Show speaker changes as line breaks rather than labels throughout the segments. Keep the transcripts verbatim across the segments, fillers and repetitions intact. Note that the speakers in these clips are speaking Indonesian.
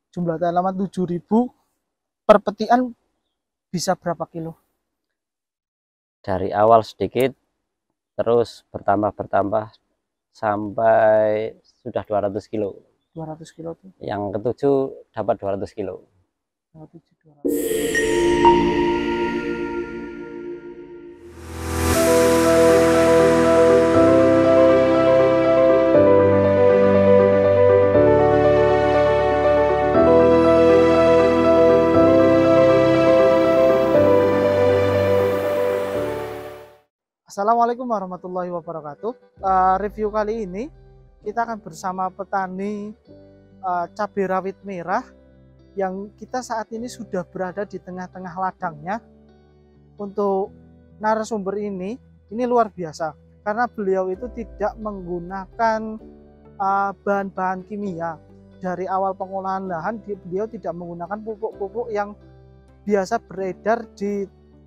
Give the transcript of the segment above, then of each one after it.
Jumlah tanaman tujuh ribu, per petian bisa berapa kilo?
Dari awal sedikit, terus bertambah-bertambah sampai sudah dua ratus kilo.
dua ratus kilo tuh.
Yang ketujuh dapat dua ratus kilo.
Assalamualaikum warahmatullahi wabarakatuh. Uh, review kali ini kita akan bersama petani uh, cabai rawit merah yang kita saat ini sudah berada di tengah-tengah ladangnya. Untuk narasumber ini, ini luar biasa karena beliau itu tidak menggunakan bahan-bahan uh, kimia. Dari awal pengolahan lahan, beliau tidak menggunakan pupuk-pupuk yang biasa beredar di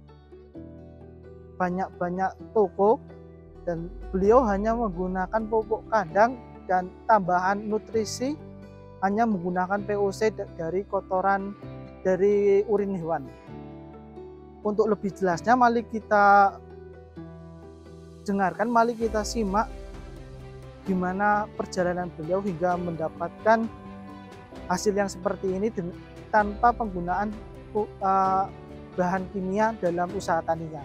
banyak-banyak toko, dan beliau hanya menggunakan pupuk kandang dan tambahan nutrisi hanya menggunakan P O C dari kotoran dari urin hewan. Untuk lebih jelasnya mari kita dengarkan, mari kita simak gimana perjalanan beliau hingga mendapatkan hasil yang seperti ini tanpa penggunaan uh, bahan kimia dalam usaha taninya.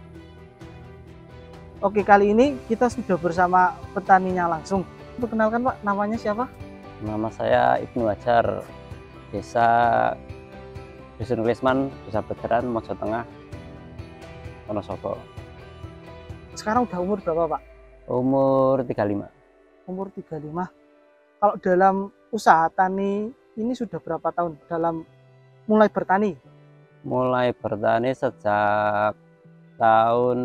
Oke, kali ini kita sudah bersama petaninya langsung. Perkenalkan Pak, namanya siapa?
Nama saya Ibnu Hajar, desa Dusun Klisman, Desa Beteran, Mojo Tengah, Wonosobo.
Sekarang udah umur berapa Pak?
Umur tiga puluh lima.
Umur tiga puluh lima. Kalau dalam usaha tani ini sudah berapa tahun dalam mulai bertani?
Mulai bertani sejak tahun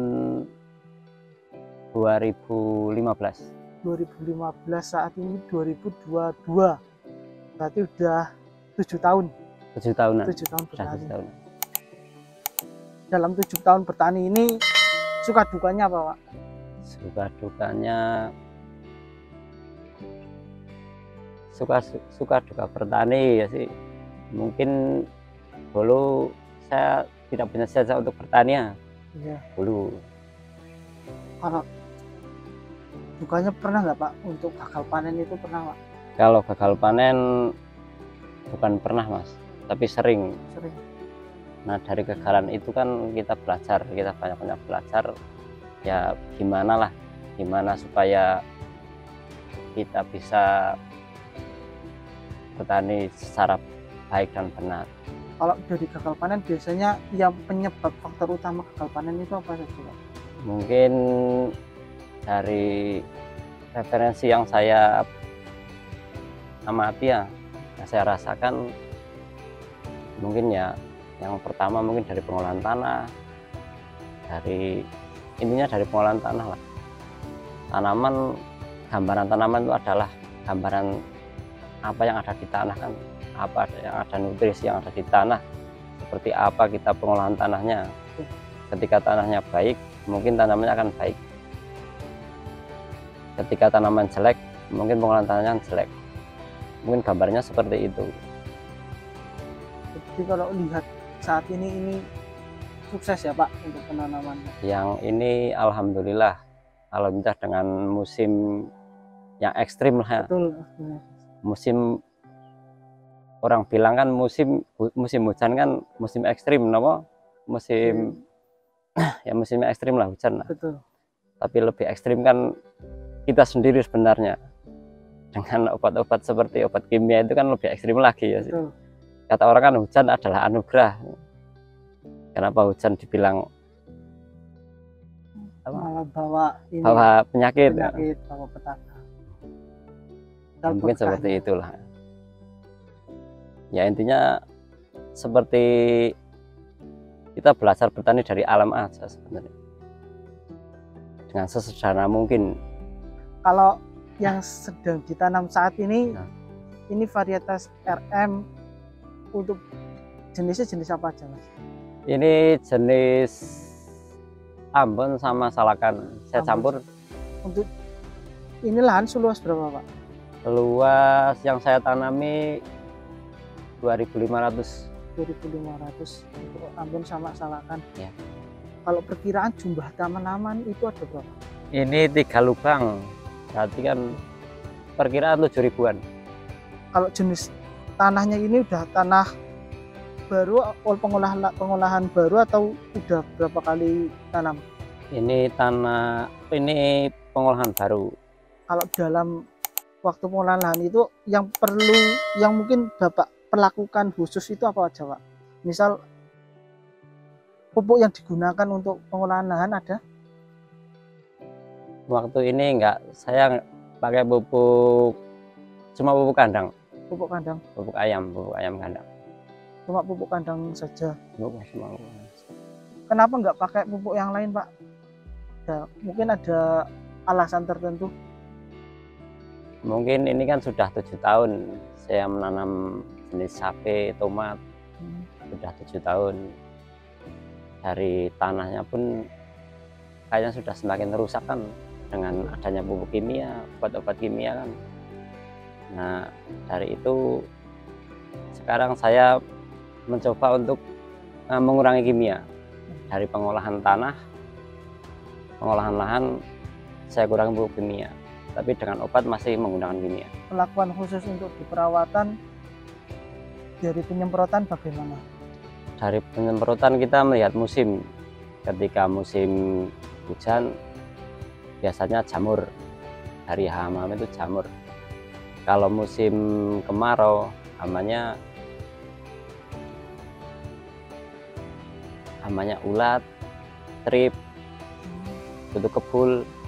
dua ribu lima belas.
dua ribu lima belas, saat ini dua ribu dua puluh dua. Berarti udah tujuh tahun.
tujuh tahunan.
tujuh tahun bertani.
Tahun.
Dalam tujuh tahun bertani ini suka dukanya apa, Pak?
Suka dukanya suka suka duka bertani ya sih. Mungkin dulu saya tidak punya jasa untuk bertani.
Iya.
Dulu.
Kalau dukanya pernah nggak Pak untuk gagal panen itu, pernah Pak?
Kalau gagal panen bukan pernah Mas, tapi sering.
Sering.
Nah dari kegagalan itu kan kita belajar, kita banyak-banyak belajar ya gimana lah, gimana supaya kita bisa bertani secara baik dan benar.
Kalau dari gagal panen biasanya yang penyebab faktor utama gagal panen itu apa saja Pak?
Mungkin dari referensi yang saya amati ya, yang saya rasakan, mungkin ya yang pertama mungkin dari pengolahan tanah, dari intinya dari pengolahan tanah lah. Tanaman, gambaran tanaman itu adalah gambaran apa yang ada di tanah kan, apa yang ada nutrisi yang ada di tanah, seperti apa kita pengolahan tanahnya. Ketika tanahnya baik, mungkin tanamannya akan baik. Ketika tanaman jelek, mungkin pengolahan tanahnya jelek. Mungkin gambarnya seperti itu.
Jadi kalau lihat saat ini ini sukses ya Pak untuk penanamannya.
Yang ini alhamdulillah, alhamdulillah dengan musim yang ekstrim lah.
Betul.
Musim, orang bilang kan musim musim hujan kan musim ekstrim, nama musim hmm. ya musimnya ekstrim lah, hujan lah.
Betul.
Tapi lebih ekstrim kan kita sendiri sebenarnya, dengan obat-obat seperti obat kimia itu kan lebih ekstrim lagi ya sih. Kata orang kan hujan adalah anugerah. Kenapa hujan dibilang
malah bawa ini,
bawa penyakit,
penyakit ya. Bawa petaka.
Ya, mungkin seperti itulah. Ya intinya seperti kita belajar bertani dari alam aja sebenarnya, dengan sesederhana mungkin.
Kalau yang sedang ditanam saat ini, nah, ini varietas R M, untuk jenisnya jenis apa aja Mas?
Ini jenis Ambon sama Salakan, saya Ambon. Campur.
Untuk ini lahan seluas berapa Pak?
Luas yang saya tanami dua ribu lima ratus.
dua ribu lima ratus untuk ampun sama salahkan
Ya.
Kalau perkiraan jumlah tanaman itu ada berapa?
Ini tiga lubang, berarti kan perkiraan tujuh ribuan.
Kalau jenis tanahnya ini udah tanah baru, pengolahan pengolahan baru atau udah berapa kali tanam?
Ini tanah, ini pengolahan baru.
Kalau dalam waktu pengolahan lahan itu yang perlu, yang mungkin Bapak perlakukan khusus itu apa aja, Pak? Misal pupuk yang digunakan untuk pengolahan lahan ada?
Waktu ini enggak, saya pakai pupuk, cuma pupuk kandang.
Pupuk kandang?
Pupuk ayam, pupuk ayam kandang.
Cuma pupuk kandang saja?
Pupuk semua.
Kenapa nggak pakai pupuk yang lain, Pak? Ya, mungkin ada alasan tertentu?
Mungkin ini kan sudah tujuh tahun saya menanam jenis sapi, tomat.
Hmm.
Sudah tujuh tahun. Dari tanahnya pun kayaknya sudah semakin rusak kan dengan adanya pupuk kimia, obat-obat kimia kan. Nah, dari itu sekarang saya mencoba untuk uh, mengurangi kimia. Dari pengolahan tanah, pengolahan lahan, saya kurangi pupuk kimia. Tapi dengan obat masih menggunakan kimia.
Perlakuan khusus untuk di perawatan dari penyemprotan bagaimana?
Dari penyemprotan kita melihat musim. Ketika musim hujan biasanya jamur, dari hama itu jamur. Kalau musim kemarau hamanya hamanya ulat, trip, kutu kebul.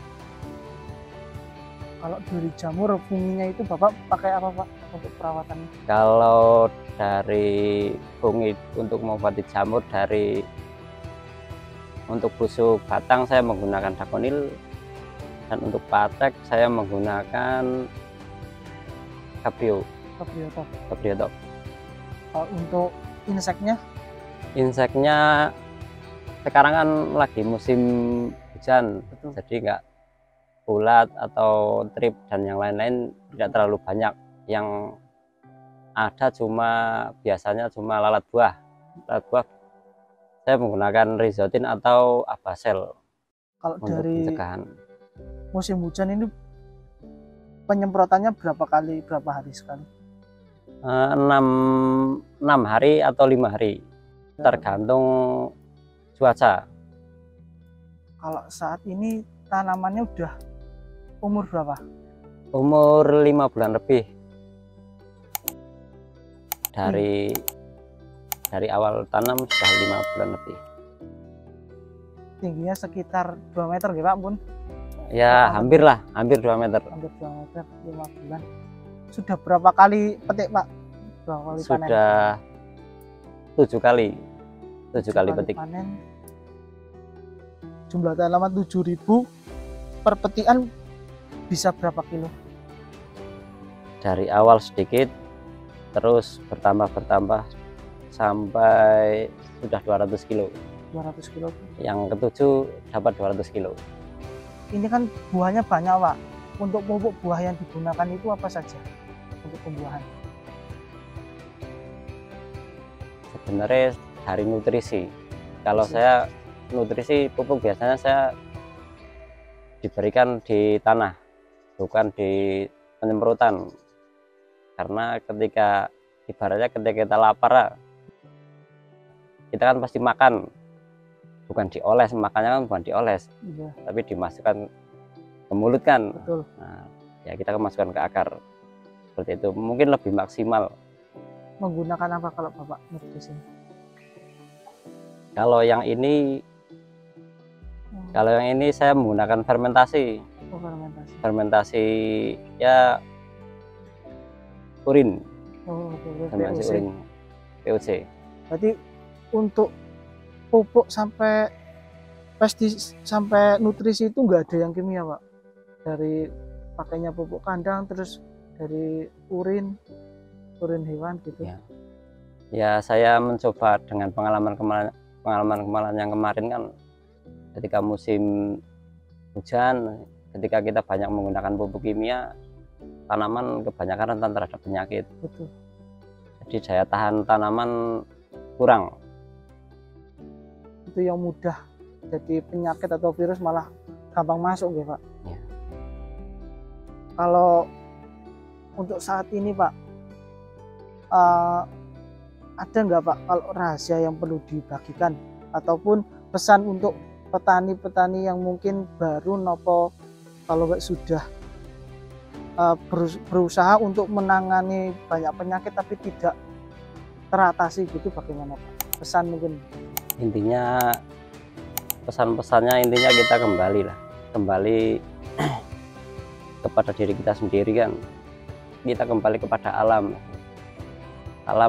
Kalau dari jamur funginya itu Bapak pakai apa, Pak, untuk perawatannya?
Kalau dari fungi untuk mengobati jamur, dari untuk busuk batang saya menggunakan dakonil, dan untuk patek saya menggunakan Cabrio.
Cabrio Top.
Cabrio Top.
Kalau untuk inseknya?
Inseknya sekarang kan lagi musim hujan.
Betul.
Jadi enggak ulat atau trip dan yang lain-lain tidak terlalu banyak. Yang ada cuma biasanya cuma lalat buah. Lalat buah saya menggunakan rizotin atau abasel.
Kalau
untuk
dari
pencegahan.
Musim hujan ini penyemprotannya berapa kali, berapa hari sekali?
enam, enam hari atau lima hari, tergantung cuaca.
Kalau saat ini tanamannya udah umur berapa?
Umur lima bulan lebih. Dari hmm. dari awal tanam sudah lima bulan lebih.
Tingginya sekitar dua meter ya, Pak, Bun?
Ya, hampir lah, hampir dua meter.
Hampir dua meter, lima bulan. Sudah berapa kali petik, Pak? Berapa kali
Sudah
panen?
tujuh kali. Tujuh kali, kali petik.
Panen. Jumlah tanaman tujuh ribu, per petikan bisa berapa kilo?
Dari awal sedikit, terus bertambah-bertambah sampai sudah dua ratus kilo.
dua ratus kilo.
Yang ketujuh dapat dua ratus kilo.
Ini kan buahnya banyak, Pak. Untuk pupuk buah yang digunakan itu apa saja untuk pembuahan?
Sebenarnya dari nutrisi. Kalau saya nutrisi pupuk biasanya saya diberikan di tanah, bukan di penyemprotan. Karena ketika ibaratnya ketika kita lapar, kita kan pasti makan, bukan dioles, makannya kan bukan dioles,
iya.
Tapi dimasukkan ke mulut kan.
Betul.
Nah, ya kita masukkan ke akar seperti itu, mungkin lebih maksimal.
Menggunakan apa kalau Bapak nutrisi?
Kalau yang ini hmm. kalau yang ini saya menggunakan fermentasi.
Oh, fermentasi. Fermentasi
ya urin.
Oh, okay.
Fermentasi urin P O C.
Berarti untuk pupuk sampai pestis sampai nutrisi itu enggak ada yang kimia, Pak? Dari pakainya pupuk kandang, terus dari urin urin hewan gitu
ya, ya saya mencoba dengan pengalaman kemarin pengalaman kemarin yang kemarin kan, ketika musim hujan, ketika kita banyak menggunakan pupuk kimia, tanaman kebanyakan rentan terhadap penyakit.
Betul.
Jadi daya tahan tanaman kurang.
Itu yang mudah jadi penyakit atau virus malah gampang masuk ya Pak.
Ya.
Kalau untuk saat ini Pak, uh, ada nggak Pak kalau rahasia yang perlu dibagikan ataupun pesan untuk petani-petani yang mungkin baru nopo kalau nggak sudah uh, berusaha untuk menangani banyak penyakit tapi tidak teratasi gitu, bagaimana Pak? Pesan mungkin.
Intinya pesan-pesannya intinya kita kembali lah, kembali kepada diri kita sendiri kan. Kita kembali kepada alam. Alam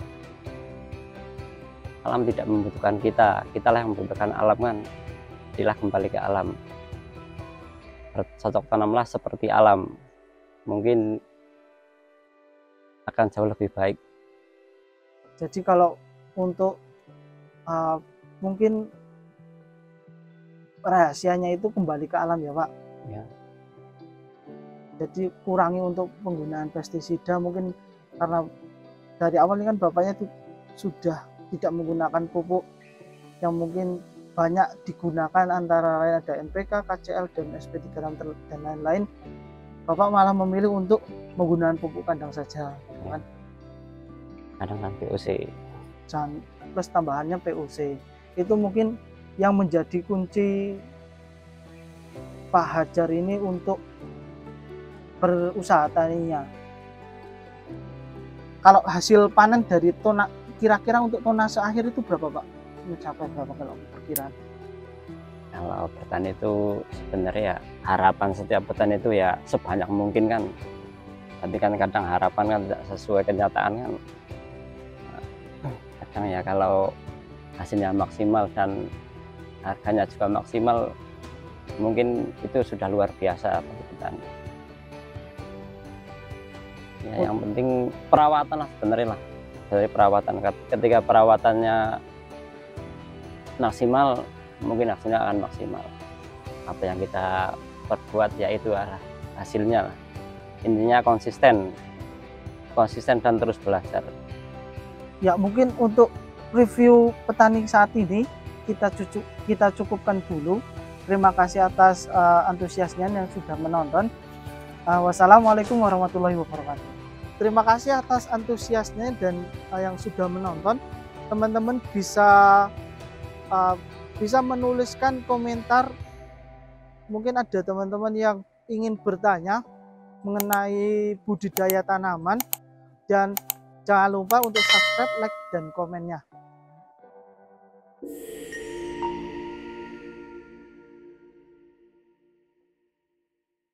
alam tidak membutuhkan kita, kita lah yang membutuhkan alam kan. Jadilah kembali ke alam. Bercocok tanamlah seperti alam. Mungkin akan jauh lebih baik.
Jadi kalau untuk uh, mungkin rahasianya itu kembali ke alam ya Pak.
Ya.
Jadi kurangi untuk penggunaan pestisida, mungkin karena dari awal ini kan bapaknya itu sudah tidak menggunakan pupuk yang mungkin banyak digunakan, antara lain ada N P K, K C L, dan S P tiga enam dan lain-lain. Bapak malah memilih untuk menggunakan pupuk kandang saja, kan?
Kandang P U C.
Dan plus tambahannya P U C. Itu mungkin yang menjadi kunci Pak Hadjar ini untuk berusaha taninya. Kalau hasil panen dari tona, kira-kira untuk tonase akhir itu berapa Pak? Mencapai berapa kalau perkiraan?
Kalau bertani itu sebenarnya ya harapan setiap petani itu ya sebanyak mungkin kan. Tapi kan kadang harapan kan tidak sesuai kenyataan kan. Kadang ya kalau hasilnya maksimal dan harganya juga maksimal, mungkin itu sudah luar biasa bagi petani. Ya, oh. Yang penting perawatan lah sebenarnya lah. Dari perawatan, ketika perawatannya maksimal, mungkin hasilnya akan maksimal. Apa yang kita perbuat ya itu arah hasilnya lah. Intinya konsisten, konsisten dan terus belajar.
Ya mungkin untuk review petani saat ini kita cucuk, kita cukupkan dulu. Terima kasih atas uh, antusiasnya yang sudah menonton. Uh, wassalamualaikum warahmatullahi wabarakatuh. Terima kasih atas antusiasnya dan uh, yang sudah menonton. Teman-teman bisa uh, bisa menuliskan komentar. Mungkin ada teman-teman yang ingin bertanya mengenai budidaya tanaman, dan jangan lupa untuk subscribe, like, dan komennya.